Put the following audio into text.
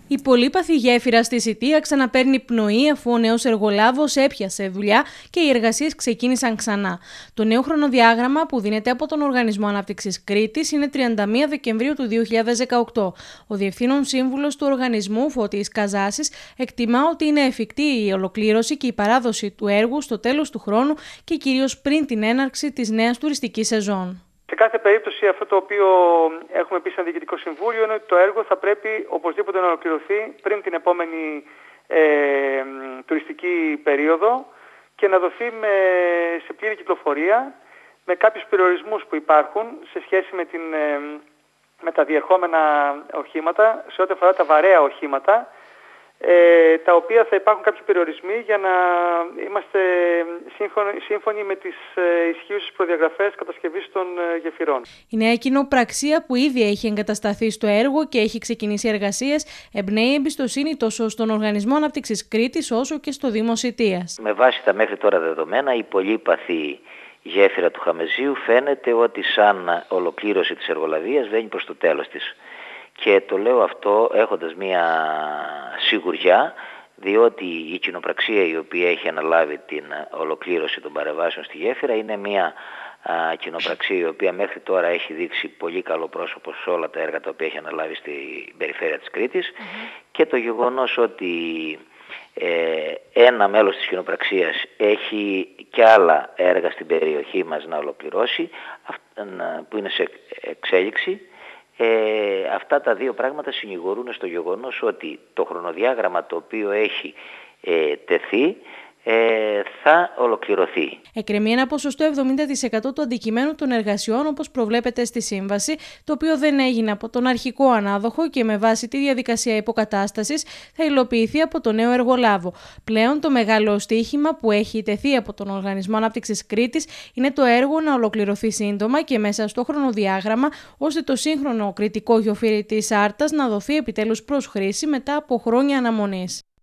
Η πολύπαθη γέφυρα στη Σιτία ξαναπαίρνει πνοή αφού ο νέος εργολάβος έπιασε δουλειά και οι εργασίες ξεκίνησαν ξανά. Το νέο χρονοδιάγραμμα που δίνεται από τον Οργανισμό Ανάπτυξης Κρήτης είναι 31 Δεκεμβρίου του 2018. Ο Διευθύνων Σύμβουλος του Οργανισμού, Φώτης Καζάσης, εκτιμά ότι είναι εφικτή η ολοκλήρωση και η παράδοση του έργου στο τέλος του χρόνου και κυρίως πριν την έναρξη της νέας τουριστικής σεζόν. Σε κάθε περίπτωση, αυτό το οποίο έχουμε πει σαν Διοικητικό Συμβούλιο είναι ότι το έργο θα πρέπει οπωσδήποτε να ολοκληρωθεί πριν την επόμενη τουριστική περίοδο και να δοθεί σε πλήρη κυκλοφορία με κάποιους περιορισμούς που υπάρχουν σε σχέση με τα διερχόμενα οχήματα, σε ό,τι αφορά τα βαρέα οχήματα, τα οποία θα υπάρχουν κάποιοι περιορισμοί για να είμαστε σύμφωνοι με τις ισχύουσες προδιαγραφές κατασκευής των γεφυρών. Η νέα κοινοπραξία που ήδη έχει εγκατασταθεί στο έργο και έχει ξεκινήσει εργασίες εμπνέει εμπιστοσύνη τόσο στον Οργανισμό Ανάπτυξης Κρήτης όσο και στο Δήμο Σιτίας. Με βάση τα μέχρι τώρα δεδομένα, η πολύπαθη γέφυρα του Χαμεζίου φαίνεται ότι σαν ολοκλήρωση της εργολαβίας βαίνει προς το τέλος της. Και το λέω αυτό έχοντας μία σιγουριά, διότι η κοινοπραξία η οποία έχει αναλάβει την ολοκλήρωση των παρεμβάσεων στη γέφυρα είναι μία κοινοπραξία η οποία μέχρι τώρα έχει δείξει πολύ καλό πρόσωπο σε όλα τα έργα τα οποία έχει αναλάβει στην περιφέρεια της Κρήτης και το γεγονός ότι ένα μέλος της κοινοπραξίας έχει και άλλα έργα στην περιοχή μας να ολοκληρώσει που είναι σε εξέλιξη. Αυτά τα δύο πράγματα συνηγορούν στο γεγονός ότι το χρονοδιάγραμμα το οποίο έχει τεθεί θα ολοκληρωθεί. Εκκρεμεί ένα ποσοστό 70% του αντικειμένου των εργασιών όπως προβλέπεται στη σύμβαση, το οποίο δεν έγινε από τον αρχικό ανάδοχο και με βάση τη διαδικασία υποκατάστασης θα υλοποιηθεί από το νέο εργολάβο. Πλέον το μεγάλο στοίχημα που έχει τεθεί από τον Οργανισμό Ανάπτυξης Κρήτης είναι το έργο να ολοκληρωθεί σύντομα και μέσα στο χρονοδιάγραμμα, ώστε το σύγχρονο κρητικό γεωφύρι της Άρτας να δοθεί επιτέλους προς χρήση μετά από χρόνια αναμονής.